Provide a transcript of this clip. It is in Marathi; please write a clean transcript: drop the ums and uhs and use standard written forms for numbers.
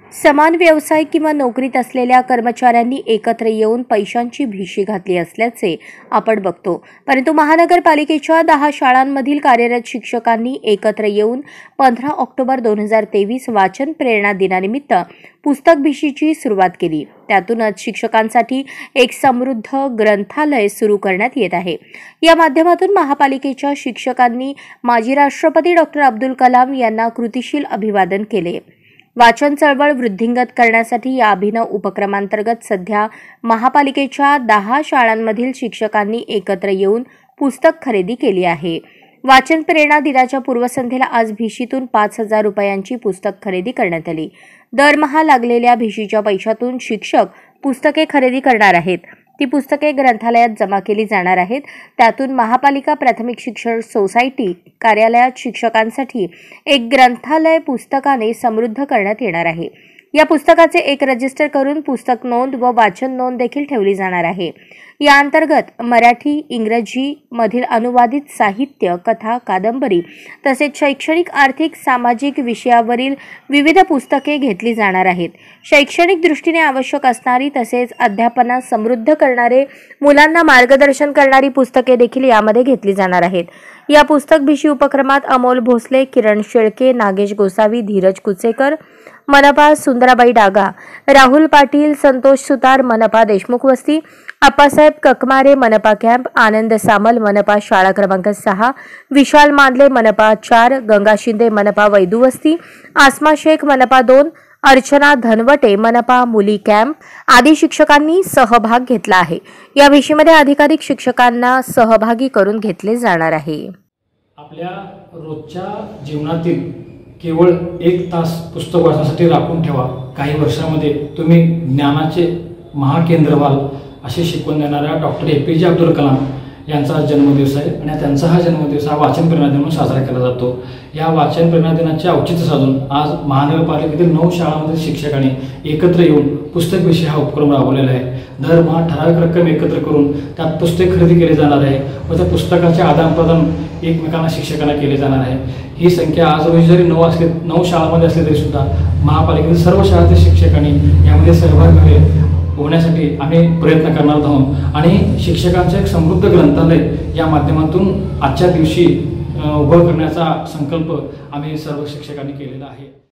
समान व्यवसाय किंवा नोकरीत असलेल्या कर्मचाऱ्यांनी एकत्र येऊन पैशांची भिशी घातली असल्याचे आपण बघतो। परंतु महानगरपालिकेच्या 10 शाळांमधील कार्यरत शिक्षकांनी एकत्र येऊन 15 ऑक्टोबर 2023 वाचन प्रेरणा दिनानिमित्त पुस्तक भिशीची सुरुवात केली। त्यातूनच शिक्षकांसाठी एक समृद्ध ग्रंथालय सुरू करण्यात येत आहे। या माध्यमातून महापालिकेच्या शिक्षकांनी माजी राष्ट्रपती डॉक्टर अब्दुल कलाम यांना कृतिशील अभिवादन केले। वाचन चळवळ वृद्धिंगत करण्यासाठी या अभिनव उपक्रमांतर्गत सध्या महापालिकेच्या 10 शाळांमधील शिक्षकांनी एकत्र येऊन पुस्तक खरेदी केली आहे। वाचन प्रेरणा दिनाच्या पूर्वसंध्येला आज भिशीतून 5,000 रुपयांची पुस्तक खरेदी करण्यात आली। दरमहा लागलेल्या भिशीच्या पैशातून शिक्षक पुस्तके खरेदी करणार आहेत। ती पुस्तके ग्रंथालयात जमा केली जाणार आहेत। त्यातून महापालिका प्राथमिक शिक्षण सोसायटी कार्यालयात शिक्षकांसाठी एक ग्रंथालय पुस्तकाने समृद्ध करण्यात येणार आहे। या पुस्तकाचे एक रजिस्टर करून पुस्तक नोंद व वाचन नोंद देखील ठेवली जाणार आहे। या अंतर्गत मराठी, इंग्रजी मधील अनुवादित साहित्य, कथा, कादंबरी तसेच शैक्षणिक, आर्थिक, सामाजिक विषयावरील विविध पुस्तके घेतली जाणार आहेत। शैक्षणिक दृष्टीने आवश्यक असणारी तसेच अध्यापनास समृद्ध करणारे, मुलांना मार्गदर्शन करणारी पुस्तके देखील यामध्ये घेतली जाणार आहेत। या पुस्तक भिशी उपक्रमात अमोल भोसले, किरण शेळके, नागेश गोसावी, धीरज कुचेकर मनपा, सुंदराबाई डागा, राहुल पाटील, संतोष सुतार मनपा देशमुख वस्ती, अप्पासाहेब ककमारे मनपा कॅम्प, आनंद सामल मनपा शाळा क्रमांक 6, विशाल मांदले मनपा 4, गंगा शिंदे मनपा वैदू वस्ती, आसमा शेख मनपा 2, अर्चना धनवटे मनपा मुली कॅम्प आदी शिक्षकांनी सहभाग घेतला आहे। या भिशीमध्ये अधिकाधिक शिक्षकांना सहभागी करून घेतले जाणार आहे। आपल्या रोजच्या जीवनातील केवळ 1 तास पुस्तक वाचण्यासाठी राखून ठेवा। काही वर्षांमध्ये तुम्ही ज्ञानाचे महाकेंद्र व्हाल अशी शिकवण देणाऱ्या डॉक्टर APJ अब्दुल कलाम यांचा जन्मदिवस आहे आणि त्यांचा हा जन्मदिवस हा वाचन प्रेरणा दिन म्हणून साजरा केला जातो। या वाचन प्रेरणा दिनाचे औचित्य साधून आज महानगरपालिकेतील 9 शाळांमधील शिक्षकांनी एकत्र येऊन पुस्तक भिशी हा उपक्रम राबवलेला आहे। दरमहा ठराविक रक्कम एकत्र करून त्यात पुस्तक खरेदी केली जाणार आहे व त्या पुस्तकाचे आदानप्रदान एकमेकांना शिक्षकांना केले जाणार आहे। ही संख्या आज रोजी जरी 9 शाळांमध्ये असली तरी सुद्धा महापालिकेतील सर्व शाळांतील शिक्षकांनी यामध्ये सहभागी होण्यासाठी आम्ही प्रयत्न करणार आहोत आणि शिक्षकांचे एक समृद्ध ग्रंथालय या माध्यमातून आजच्या दिवशी उभं करण्याचा संकल्प आम्ही सर्व शिक्षकांनी केलेला आहे।